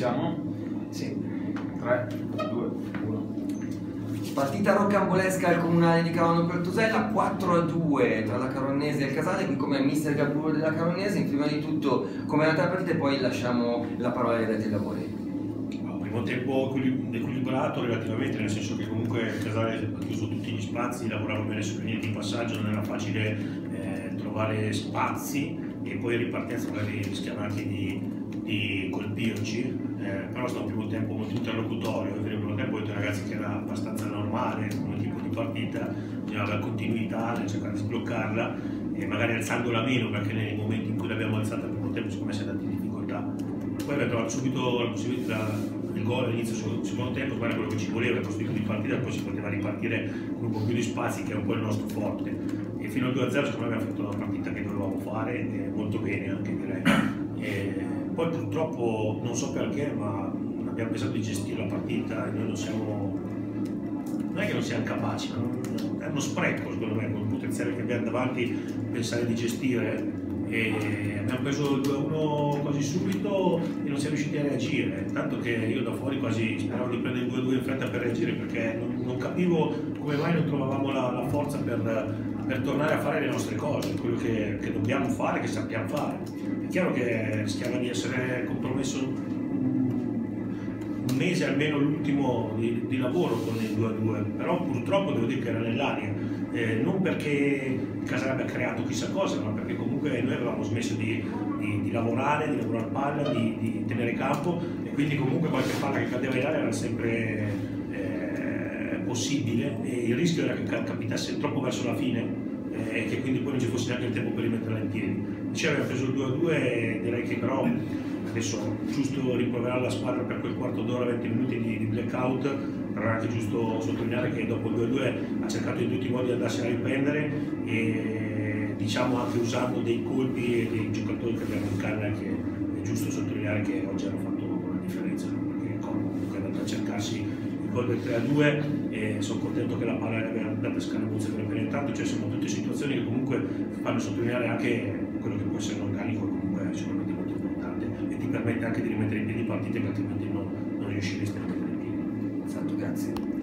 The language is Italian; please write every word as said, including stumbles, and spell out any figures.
Iniziamo? Sì. tre, due, uno. Partita rocambolesca al comunale di Carono Pertusella, quattro a due tra la Caronnese e il Casale, qui come mister Gaburo della Caronnese. Prima di tutto come è andata la partita e poi lasciamo la parola ai detti lavori. Un primo tempo equilibrato relativamente, nel senso che comunque il Casale ha chiuso tutti gli spazi, lavorava bene sulle linee di passaggio, non era facile eh, trovare spazi e poi in ripartenza magari rischiava anche di, di colpirci, eh, però è stato un primo tempo molto interlocutorio. Il primo tempo i ragazzi che era abbastanza normale come tipo di partita, bisognava avere continuità nel cercare di sbloccarla e magari alzandola meno, perché nei momenti in cui l'abbiamo alzata al primo tempo secondo me si è andati in difficoltà. Poi abbiamo trovato subito la possibilità il gol all'inizio del secondo tempo, ma era quello che ci voleva, questo tipo di partita, poi si poteva ripartire con un po' più di spazi, che è un po' il nostro forte. E fino al due a zero secondo me abbiamo fatto una partita che dovevamo fare, e molto bene anche direi. E poi purtroppo, non so perché, ma abbiamo pensato di gestire la partita e noi non siamo, non è che non siamo capaci, ma è uno spreco secondo me, con il potenziale che abbiamo davanti, pensare di gestire. E abbiamo preso il due a uno quasi subito e non siamo riusciti a reagire, tanto che io da fuori quasi speravo di prendere il due a due in fretta per reagire, perché non, non capivo come mai non trovavamo la, la forza per, per tornare a fare le nostre cose, quello che, che dobbiamo fare, che sappiamo fare. È chiaro che rischiava di essere compromesso un mese almeno l'ultimo di, di lavoro con il due a due, però purtroppo devo dire che era nell'aria, eh, non perché il Casale abbia creato chissà cosa, ma perché comunque noi avevamo smesso di, di, di lavorare, di lavorare palla, di, di tenere campo, e quindi comunque qualche palla che cadeva in aria era sempre eh, possibile, e il rischio era che capitasse troppo verso la fine eh, e che quindi poi non ci fosse neanche il tempo per rimetterla in piedi. Ci aveva preso il due a due e direi che però adesso giusto rimproverare la squadra per quel quarto d'ora, venti minuti di, di blackout, però è anche giusto sottolineare che dopo il due a due ha cercato in tutti i modi di andarsi a riprendere, e diciamo anche usando dei colpi e dei giocatori che abbiamo in canna, che è giusto sottolineare che oggi hanno fatto una differenza, perché comunque è andato a cercarsi il gol del tre a due e sono contento che la palla l'abbia data a Scanabuzzi per penetrato. Cioè sono tutte situazioni che comunque fanno sottolineare anche quello che può essere un organico, comunque sicuramente molto importante, e ti permette anche di rimettere in piedi partite che altrimenti non, non riusciresti a mettere in piedi. Esatto, grazie.